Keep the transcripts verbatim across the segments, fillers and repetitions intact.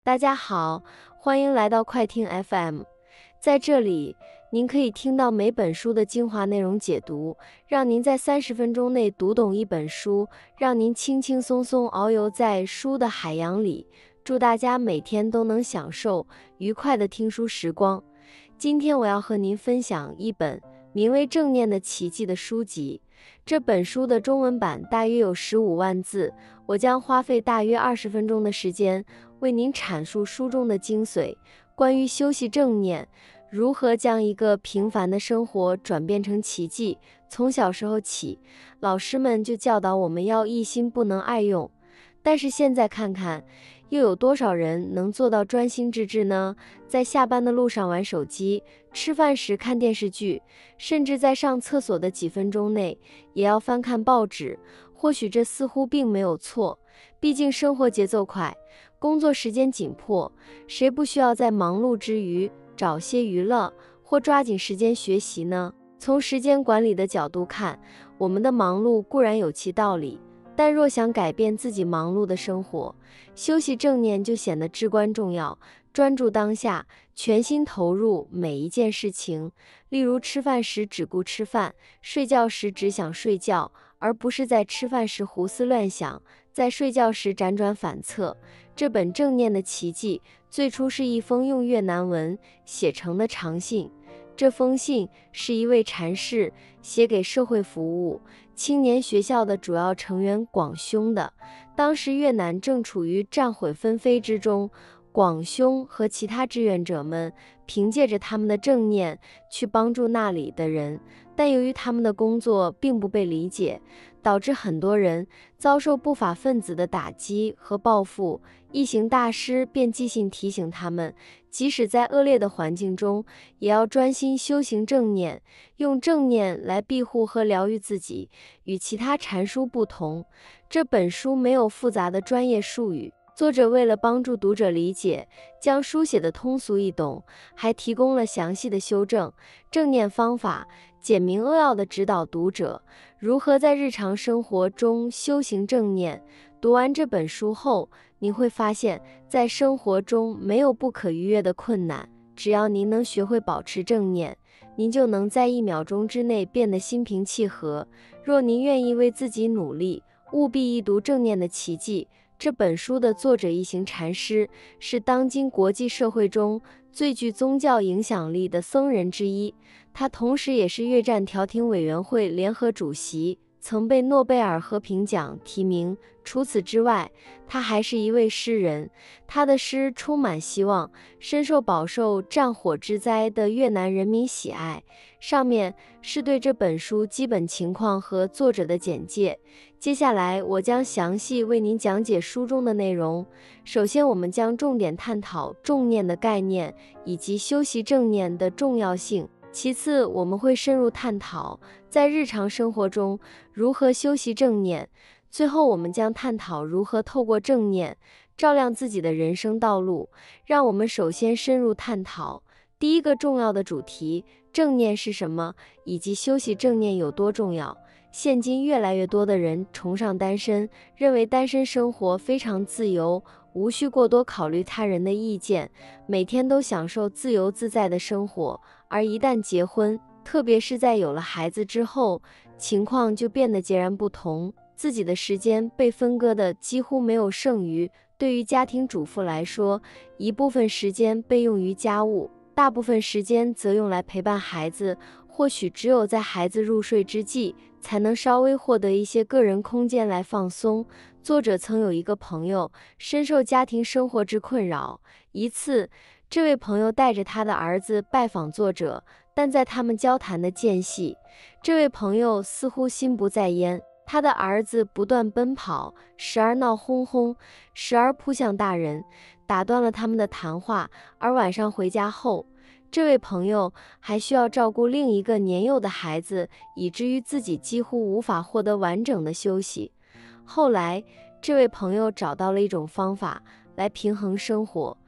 大家好，欢迎来到快听 F M， 在这里，您可以听到每本书的精华内容解读，让您在三十分钟内读懂一本书，让您轻轻松松遨游在书的海洋里。祝大家每天都能享受愉快的听书时光。今天我要和您分享一本名为《正念的奇迹》的书籍。这本书的中文版大约有十五万字，我将花费大约二十分钟的时间为您阐述书中的精髓，关于修习正念，如何将一个平凡的生活转变成奇迹。从小时候起，老师们就教导我们要一心不能爱用，但是现在看看，又有多少人能做到专心致志呢？在下班的路上玩手机，吃饭时看电视剧，甚至在上厕所的几分钟内，也要翻看报纸。或许这似乎并没有错，毕竟生活节奏快，工作时间紧迫，谁不需要在忙碌之余找些娱乐，或抓紧时间学习呢？从时间管理的角度看，我们的忙碌固然有其道理，但若想改变自己忙碌的生活，修习正念就显得至关重要。专注当下，全心投入每一件事情，例如吃饭时只顾吃饭，睡觉时只想睡觉，而不是在吃饭时胡思乱想，在睡觉时辗转反侧。这本《正念的奇迹》最初是一封用越南文写成的长信，这封信是一位禅师写给社会服务青年学校的主要成员广兄的。当时越南正处于战毁纷飞之中，广兄和其他志愿者们凭借着他们的正念去帮助那里的人，但由于他们的工作并不被理解，导致很多人遭受不法分子的打击和报复。一行大师便寄信提醒他们，即使在恶劣的环境中，也要专心修行正念，用正念来庇护和疗愈自己。与其他禅书不同，这本书没有复杂的专业术语，作者为了帮助读者理解，将书写的通俗易懂，还提供了详细的修正正念方法，简明扼要地指导读者如何在日常生活中修行正念。读完这本书后，您会发现，在生活中没有不可逾越的困难，只要您能学会保持正念，您就能在一秒钟之内变得心平气和。若您愿意为自己努力，务必一读《正念的奇迹》。这本书的作者一行禅师是当今国际社会中最具宗教影响力的僧人之一，他同时也是越战调停委员会联合主席，曾被诺贝尔和平奖提名。除此之外，他还是一位诗人，他的诗充满希望，深受饱受战火之灾的越南人民喜爱。上面是对这本书基本情况和作者的简介，接下来我将详细为您讲解书中的内容。首先，我们将重点探讨正念的概念以及修习正念的重要性。其次，我们会深入探讨在日常生活中如何修习正念。最后，我们将探讨如何透过正念照亮自己的人生道路。让我们首先深入探讨第一个重要的主题：正念是什么，以及修习正念有多重要。现今越来越多的人崇尚单身，认为单身生活非常自由，无需过多考虑他人的意见，每天都享受自由自在的生活。而一旦结婚，特别是在有了孩子之后，情况就变得截然不同，自己的时间被分割的几乎没有剩余。对于家庭主妇来说，一部分时间被用于家务，大部分时间则用来陪伴孩子。或许只有在孩子入睡之际，才能稍微获得一些个人空间来放松。作者曾有一个朋友深受家庭生活之困扰，一次，这位朋友带着他的儿子拜访作者，但在他们交谈的间隙，这位朋友似乎心不在焉。他的儿子不断奔跑，时而闹哄哄，时而扑向大人，打断了他们的谈话。而晚上回家后，这位朋友还需要照顾另一个年幼的孩子，以至于自己几乎无法获得完整的休息。后来，这位朋友找到了一种方法来平衡生活，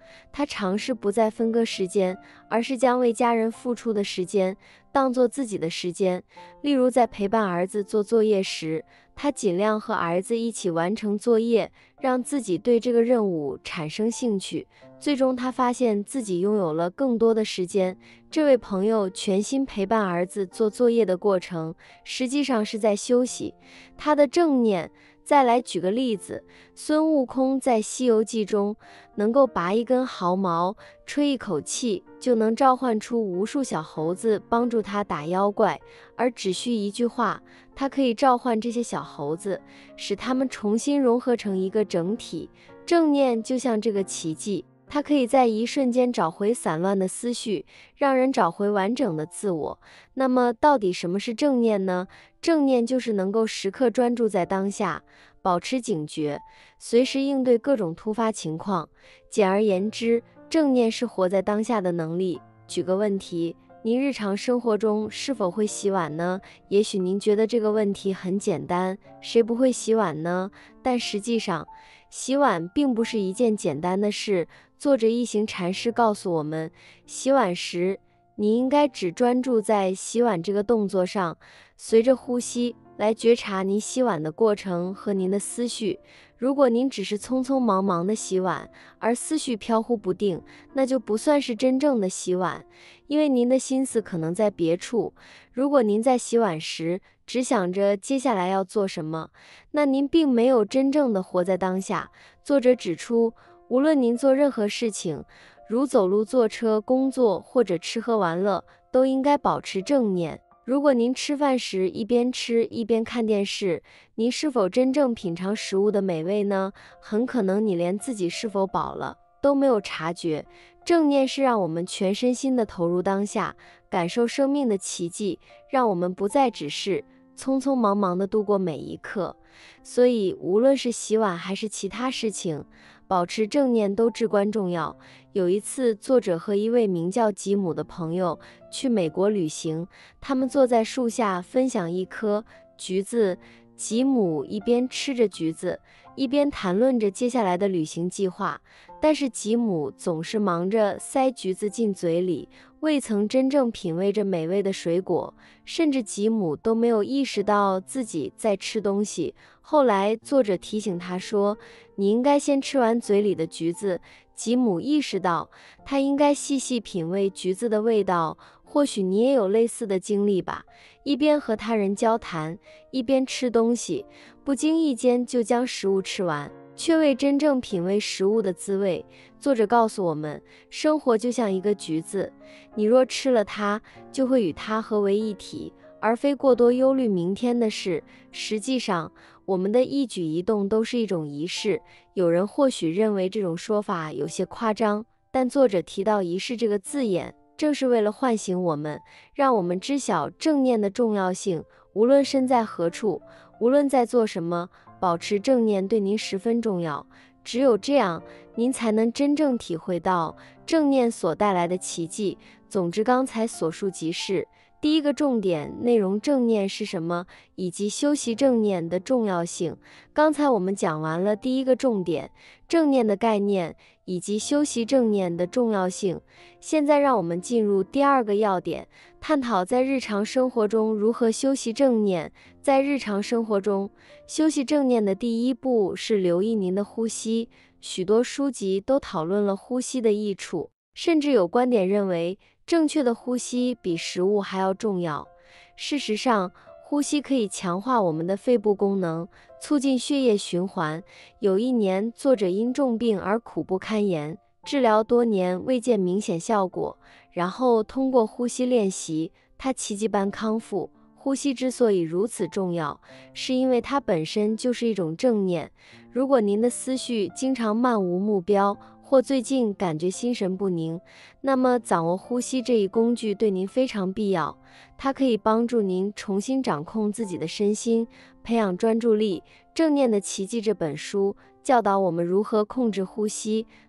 他尝试不再分割时间，而是将为家人付出的时间当作自己的时间。例如在陪伴儿子做作业时，他尽量和儿子一起完成作业，让自己对这个任务产生兴趣。最终他发现自己拥有了更多的时间。这位朋友全心陪伴儿子做作业的过程，实际上是在休息他的正念。再来举个例子，孙悟空在《西游记》中能够拔一根毫毛，吹一口气就能召唤出无数小猴子帮助他打妖怪，而只需一句话，他可以召唤这些小猴子，使他们重新融合成一个整体。正念就像这个奇迹，它可以在一瞬间找回散乱的思绪，让人找回完整的自我。那么到底什么是正念呢？正念就是能够时刻专注在当下，保持警觉，随时应对各种突发情况。简而言之，正念是活在当下的能力。举个问题，您日常生活中是否会洗碗呢？也许您觉得这个问题很简单，谁不会洗碗呢？但实际上，洗碗并不是一件简单的事。作者一行禅师告诉我们，洗碗时你应该只专注在洗碗这个动作上，随着呼吸来觉察您洗碗的过程和您的思绪。如果您只是匆匆忙忙的洗碗，而思绪飘忽不定，那就不算是真正的洗碗，因为您的心思可能在别处。如果您在洗碗时只想着接下来要做什么，那您并没有真正的活在当下。作者指出，无论您做任何事情，如走路、坐车、工作或者吃喝玩乐，都应该保持正念。如果您吃饭时一边吃一边看电视，您是否真正品尝食物的美味呢？很可能你连自己是否饱了都没有察觉。正念是让我们全身心地投入当下，感受生命的奇迹，让我们不再只是匆匆忙忙地度过每一刻。所以无论是洗碗还是其他事情，保持正念都至关重要。有一次，作者和一位名叫吉姆的朋友去美国旅行，他们坐在树下分享一颗橘子。吉姆一边吃着橘子，一边谈论着接下来的旅行计划，但是吉姆总是忙着塞橘子进嘴里，未曾真正品味着美味的水果，甚至吉姆都没有意识到自己在吃东西。后来作者提醒他说，你应该先吃完嘴里的橘子。吉姆意识到他应该细细品味橘子的味道。或许你也有类似的经历吧，一边和他人交谈，一边吃东西，不经意间就将食物吃完，却未真正品味食物的滋味。作者告诉我们，生活就像一个橘子，你若吃了它，就会与它合为一体，而非过多忧虑明天的事。实际上，我们的一举一动都是一种仪式。有人或许认为这种说法有些夸张，但作者提到仪式这个字眼，正是为了唤醒我们，让我们知晓正念的重要性。无论身在何处，无论在做什么，保持正念对您十分重要。只有这样，您才能真正体会到正念所带来的奇迹。总之，刚才所述即是第一个重点内容，正念是什么，以及修习正念的重要性。刚才我们讲完了第一个重点，正念的概念以及修习正念的重要性。现在让我们进入第二个要点，探讨在日常生活中如何修习正念。在日常生活中，修习正念的第一步是留意您的呼吸。许多书籍都讨论了呼吸的益处，甚至有观点认为正确的呼吸比食物还要重要。事实上，呼吸可以强化我们的肺部功能，促进血液循环。有一年，作者因重病而苦不堪言，治疗多年未见明显效果，然后通过呼吸练习，他奇迹般康复。呼吸之所以如此重要，是因为它本身就是一种正念。如果您的思绪经常漫无目标，或最近感觉心神不宁，那么掌握呼吸这一工具对您非常必要。它可以帮助您重新掌控自己的身心，培养专注力。《正念的奇迹》这本书教导我们如何控制呼吸，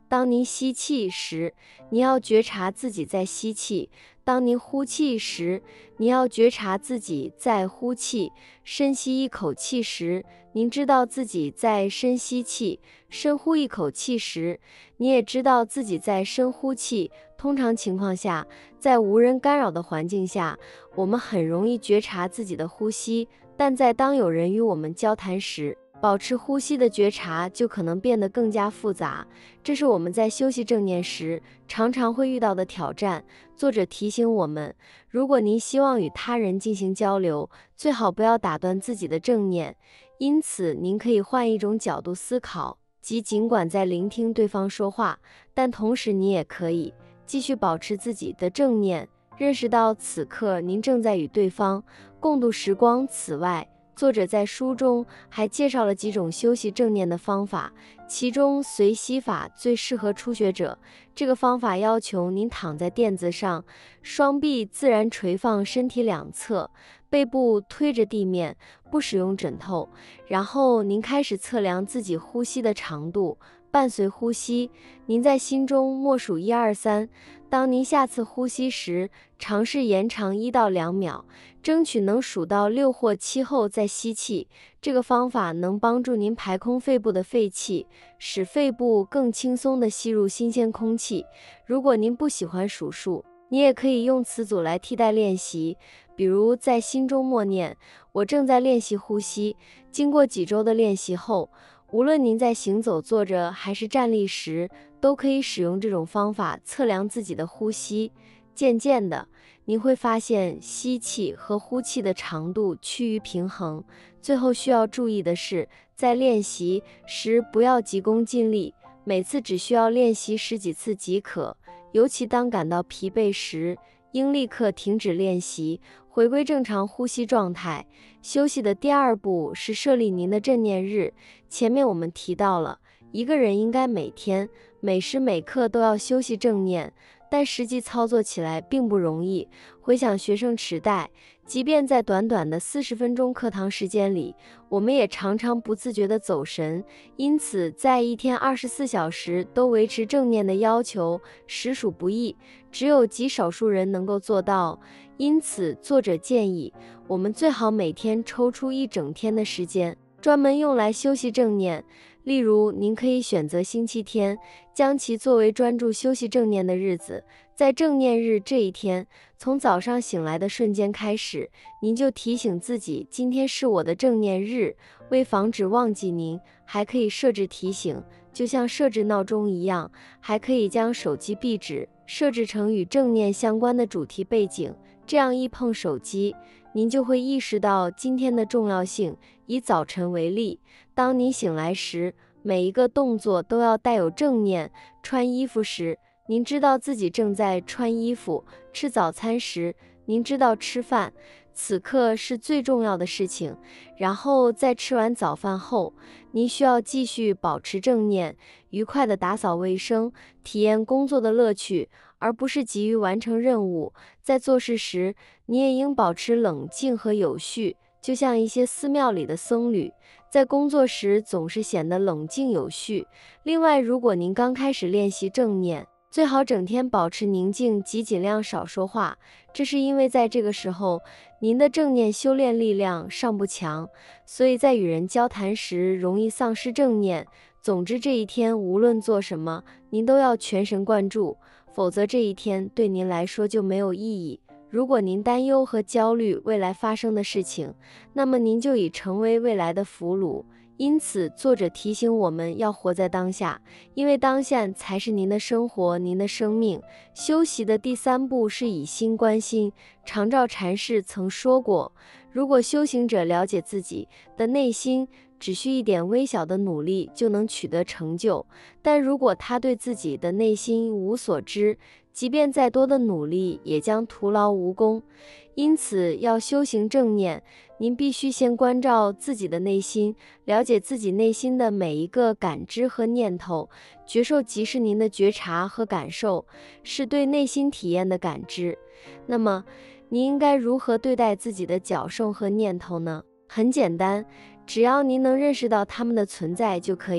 当您吸气时，你要觉察自己在吸气；当您呼气时，你要觉察自己在呼气。深吸一口气时，您知道自己在深吸气；深呼一口气时，你也知道自己在深呼气。通常情况下，在无人干扰的环境下，我们很容易觉察自己的呼吸，但在当有人与我们交谈时，保持呼吸的觉察就可能变得更加复杂。这是我们在修习正念时常常会遇到的挑战。作者提醒我们，如果您希望与他人进行交流，最好不要打断自己的正念。因此，您可以换一种角度思考，即尽管在聆听对方说话，但同时你也可以继续保持自己的正念，认识到此刻您正在与对方共度时光。此外，作者在书中还介绍了几种修习正念的方法，其中随息法最适合初学者。这个方法要求您躺在垫子上，双臂自然垂放身体两侧，背部推着地面，不使用枕头。然后您开始测量自己呼吸的长度，伴随呼吸，您在心中默数一二三。当您下次呼吸时，尝试延长一到两秒，争取能数到六或七后再吸气。这个方法能帮助您排空肺部的废气，使肺部更轻松地吸入新鲜空气。如果您不喜欢数数，你也可以用词组来替代练习，比如在心中默念：我正在练习呼吸。经过几周的练习后，无论您在行走、坐着还是站立时，都可以使用这种方法测量自己的呼吸。渐渐的，您会发现吸气和呼气的长度趋于平衡。最后需要注意的是，在练习时不要急功近利，每次只需要练习十几次即可。尤其当感到疲惫时，应立刻停止练习，回归正常呼吸状态。休息的第二步是设立您的正念日。前面我们提到了，一个人应该每天每时每刻都要休息正念，但实际操作起来并不容易。回想学生时代，即便在短短的四十分钟课堂时间里，我们也常常不自觉地走神。因此，在一天二十四小时都维持正念的要求实属不易，只有极少数人能够做到。因此，作者建议我们最好每天抽出一整天的时间，专门用来休息正念。例如，您可以选择星期天，将其作为专注休息正念的日子。在正念日这一天，从早上醒来的瞬间开始，您就提醒自己，今天是我的正念日。为防止忘记，您还可以设置提醒，就像设置闹钟一样。还可以将手机壁纸设置成与正念相关的主题背景，这样一碰手机，您就会意识到今天的重要性。以早晨为例，当您醒来时，每一个动作都要带有正念。穿衣服时，您知道自己正在穿衣服；吃早餐时，您知道吃饭。此刻是最重要的事情。然后在吃完早饭后，您需要继续保持正念，愉快地打扫卫生，体验工作的乐趣，而不是急于完成任务。在做事时，你也应保持冷静和有序，就像一些寺庙里的僧侣，在工作时总是显得冷静有序。另外，如果您刚开始练习正念，最好整天保持宁静及尽量少说话，这是因为在这个时候，您的正念修炼力量尚不强，所以在与人交谈时容易丧失正念。总之，这一天无论做什么，您都要全神贯注，否则这一天对您来说就没有意义。如果您担忧和焦虑未来发生的事情，那么您就已成为未来的俘虏。因此，作者提醒我们要活在当下，因为当下才是您的生活，您的生命。修习的第三步是以心观心。常照禅师曾说过，如果修行者了解自己的内心，只需一点微小的努力就能取得成就；但如果他对自己的内心一无所知，即便再多的努力也将徒劳无功。因此，要修行正念，您必须先关照自己的内心，了解自己内心的每一个感知和念头。觉受即是您的觉察和感受，是对内心体验的感知。那么，您应该如何对待自己的觉受和念头呢？很简单，只要您能认识到它们的存在就可以了。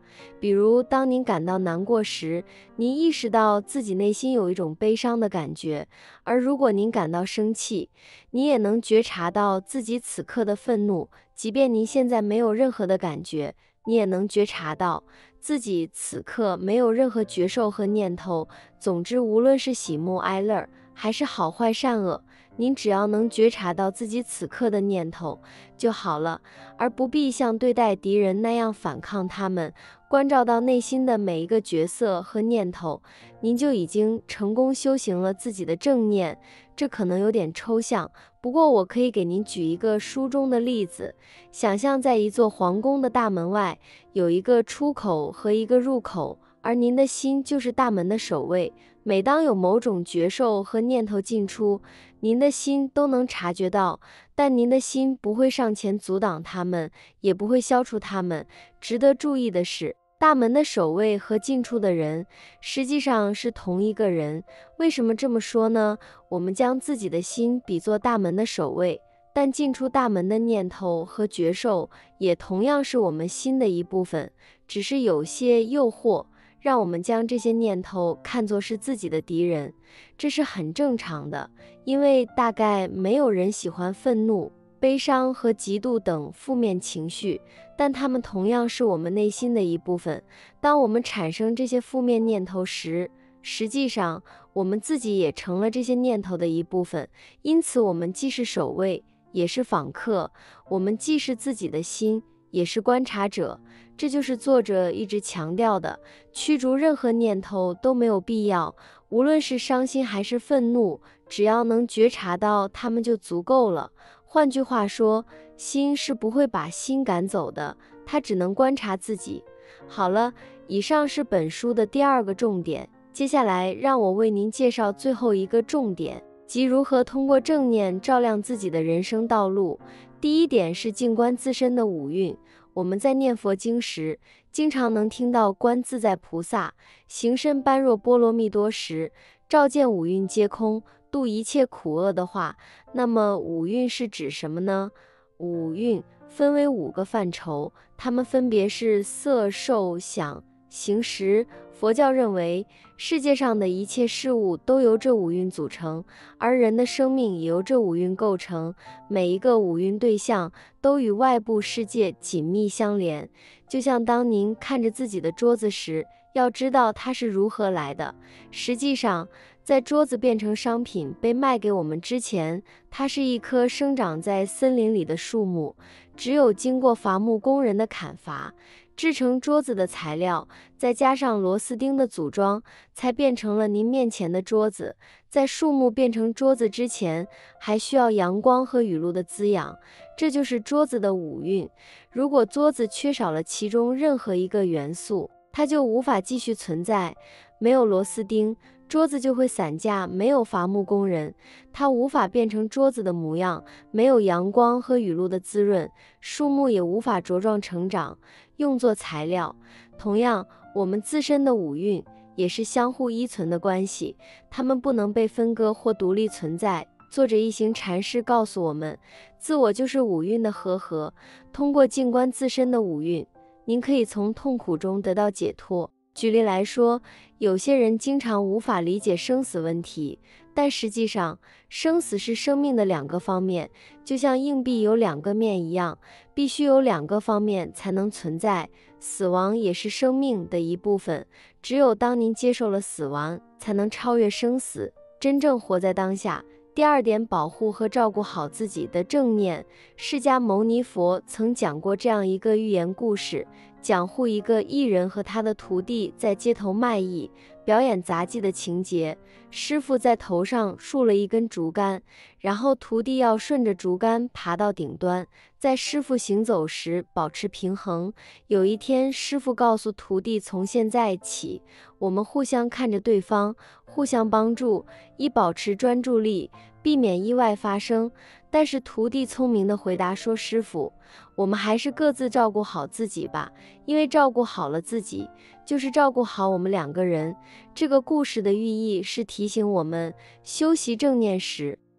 比如，当您感到难过时，您意识到自己内心有一种悲伤的感觉；而如果您感到生气，你也能觉察到自己此刻的愤怒，即便您现在没有任何的感觉，你也能觉察到自己此刻没有任何觉受和念头。总之，无论是喜怒哀乐，还是好坏善恶，您只要能觉察到自己此刻的念头就好了，而不必像对待敌人那样反抗他们。关照到内心的每一个角色和念头，您就已经成功修行了自己的正念。这可能有点抽象，不过我可以给您举一个书中的例子。想象在一座皇宫的大门外，有一个出口和一个入口，而您的心就是大门的守卫。每当有某种觉受和念头进出，您的心都能察觉到，但您的心不会上前阻挡它们，也不会消除它们。值得注意的是，大门的守卫和进出的人实际上是同一个人。为什么这么说呢？我们将自己的心比作大门的守卫，但进出大门的念头和觉受也同样是我们心的一部分，只是有些诱惑让我们将这些念头看作是自己的敌人。这是很正常的，因为大概没有人喜欢愤怒、悲伤和嫉妒等负面情绪，但它们同样是我们内心的一部分。当我们产生这些负面念头时，实际上我们自己也成了这些念头的一部分。因此，我们既是守卫，也是访客；我们既是自己的心，也是观察者。这就是作者一直强调的，驱逐任何念头都没有必要，无论是伤心还是愤怒，只要能觉察到它们就足够了。换句话说，心是不会把心赶走的，它只能观察自己。好了，以上是本书的第二个重点，接下来让我为您介绍最后一个重点，即如何通过正念照亮自己的人生道路。第一点是静观自身的五蕴。我们在念佛经时，经常能听到观自在菩萨行深般若波罗蜜多时，照见五蕴皆空，度一切苦厄的话。那么五蕴是指什么呢？五蕴分为五个范畴，它们分别是色、受、想、行、识。佛教认为，世界上的一切事物都由这五蕴组成，而人的生命也由这五蕴构成。每一个五蕴对象都与外部世界紧密相连。就像当您看着自己的桌子时，要知道它是如何来的。实际上，在桌子变成商品被卖给我们之前，它是一棵生长在森林里的树木，只有经过伐木工人的砍伐，制成桌子的材料，再加上螺丝钉的组装，才变成了您面前的桌子。在树木变成桌子之前，还需要阳光和雨露的滋养，这就是桌子的五蕴。如果桌子缺少了其中任何一个元素，它就无法继续存在。没有螺丝钉，桌子就会散架；没有伐木工人，它无法变成桌子的模样；没有阳光和雨露的滋润，树木也无法茁壮成长，用作材料。同样，我们自身的五蕴也是相互依存的关系，它们不能被分割或独立存在。作者一行禅师告诉我们，自我就是五蕴的和合。通过静观自身的五蕴，您可以从痛苦中得到解脱。举例来说，有些人经常无法理解生死问题，但实际上，生死是生命的两个方面，就像硬币有两个面一样，必须有两个方面才能存在。死亡也是生命的一部分，只有当您接受了死亡，才能超越生死，真正活在当下。第二点，保护和照顾好自己的正念。释迦牟尼佛曾讲过这样一个寓言故事，讲述一个艺人和他的徒弟在街头卖艺，表演杂技的情节。师傅在头上竖了一根竹竿，然后徒弟要顺着竹竿爬到顶端，在师傅行走时保持平衡。有一天，师傅告诉徒弟，从现在起，我们互相看着对方，互相帮助，以保持专注力，避免意外发生。但是徒弟聪明地回答说，师傅，我们还是各自照顾好自己吧，因为照顾好了自己，就是照顾好我们两个人。这个故事的寓意是提醒我们，修习正念时，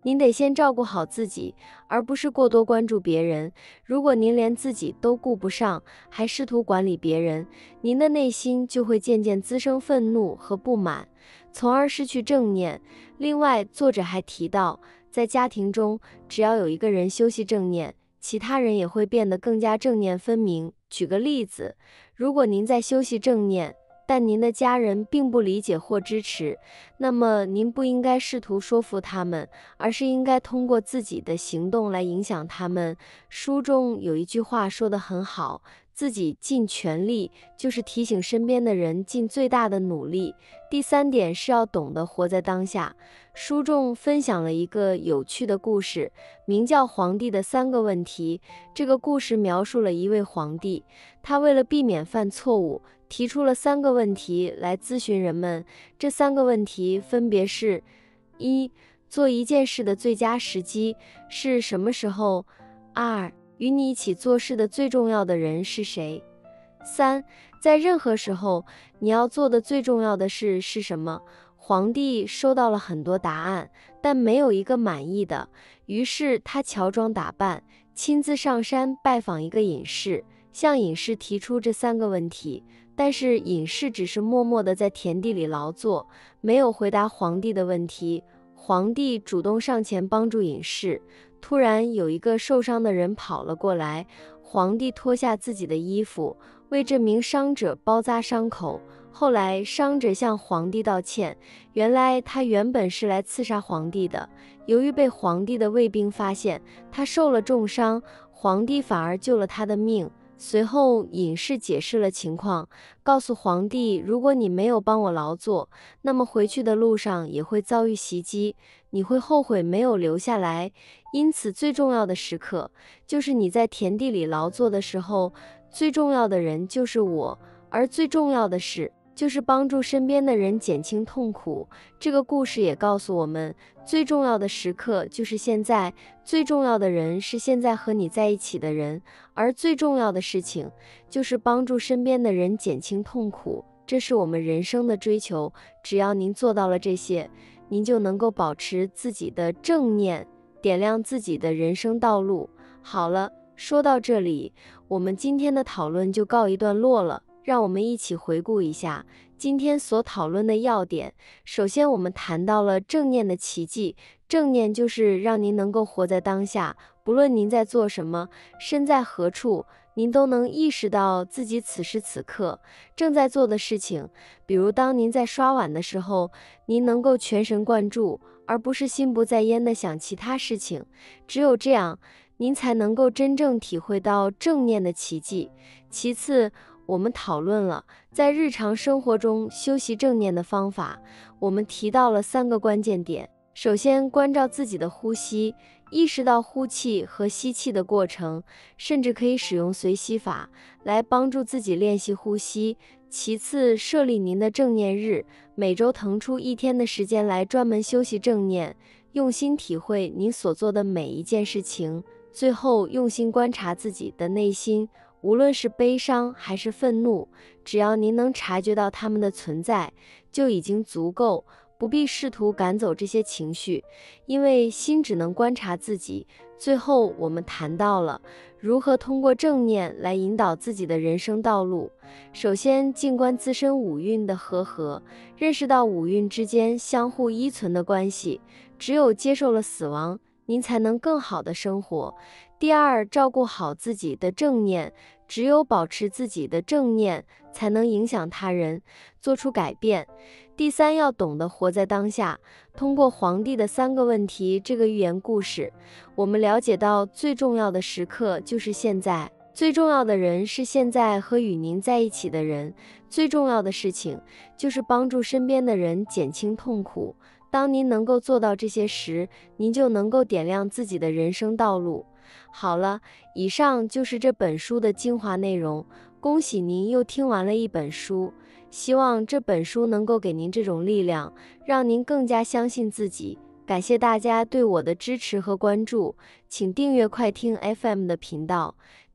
您得先照顾好自己，而不是过多关注别人。如果您连自己都顾不上，还试图管理别人，您的内心就会渐渐滋生愤怒和不满，从而失去正念。另外，作者还提到，在家庭中，只要有一个人修习正念，其他人也会变得更加正念分明。举个例子，如果您在修习正念，但您的家人并不理解或支持，那么您不应该试图说服他们，而是应该通过自己的行动来影响他们。书中有一句话说得很好，自己尽全力，就是提醒身边的人尽最大的努力。第三点是要懂得活在当下。书中分享了一个有趣的故事，名叫《皇帝的三个问题》。这个故事描述了一位皇帝，他为了避免犯错误，提出了三个问题来咨询人们。这三个问题分别是：一、做一件事的最佳时机是什么时候？二、与你一起做事的最重要的人是谁？三、在任何时候，你要做的最重要的事是什么？皇帝收到了很多答案，但没有一个满意的，于是他乔装打扮，亲自上山拜访一个隐士，向隐士提出这三个问题。但是隐士只是默默地在田地里劳作，没有回答皇帝的问题。皇帝主动上前帮助隐士，突然有一个受伤的人跑了过来，皇帝脱下自己的衣服，为这名伤者包扎伤口。后来伤者向皇帝道歉，原来他原本是来刺杀皇帝的，由于被皇帝的卫兵发现，他受了重伤，皇帝反而救了他的命。随后隐士解释了情况，告诉皇帝，如果你没有帮我劳作，那么回去的路上也会遭遇袭击，你会后悔没有留下来。因此最重要的时刻，就是你在田地里劳作的时候，最重要的人就是我，而最重要的事就是帮助身边的人减轻痛苦。这个故事也告诉我们，最重要的时刻就是现在，最重要的人是现在和你在一起的人，而最重要的事情就是帮助身边的人减轻痛苦。这是我们人生的追求，只要您做到了这些，您就能够保持自己的正念，点亮自己的人生道路。好了，说到这里，我们今天的讨论就告一段落了。让我们一起回顾一下今天所讨论的要点。首先，我们谈到了正念的奇迹。正念就是让您能够活在当下，不论您在做什么，身在何处，您都能意识到自己此时此刻正在做的事情。比如当您在刷碗的时候，您能够全神贯注，而不是心不在焉地想其他事情。只有这样，您才能够真正体会到正念的奇迹。其次，我们讨论了在日常生活中修习正念的方法，我们提到了三个关键点。首先，关照自己的呼吸，意识到呼气和吸气的过程，甚至可以使用随息法来帮助自己练习呼吸。其次，设立您的正念日，每周腾出一天的时间来专门修习正念，用心体会您所做的每一件事情。最后，用心观察自己的内心，无论是悲伤还是愤怒，只要您能察觉到它们的存在，就已经足够，不必试图赶走这些情绪，因为心只能观察自己。最后，我们谈到了如何通过正念来引导自己的人生道路。首先，静观自身五蕴的和合，认识到五蕴之间相互依存的关系。只有接受了死亡，您才能更好的生活。第二，照顾好自己的正念，只有保持自己的正念，才能影响他人，做出改变。第三，要懂得活在当下。通过皇帝的三个问题这个寓言故事，我们了解到最重要的时刻就是现在，最重要的人是现在和与您在一起的人，最重要的事情就是帮助身边的人减轻痛苦。当您能够做到这些时，您就能够点亮自己的人生道路。好了，以上就是这本书的精华内容。恭喜您又听完了一本书，希望这本书能够给您这种力量，让您更加相信自己。感谢大家对我的支持和关注，请订阅快听 F M 的频道，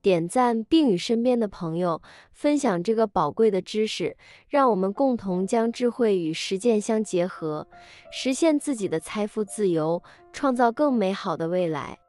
点赞并与身边的朋友分享这个宝贵的知识，让我们共同将智慧与实践相结合，实现自己的财富自由，创造更美好的未来。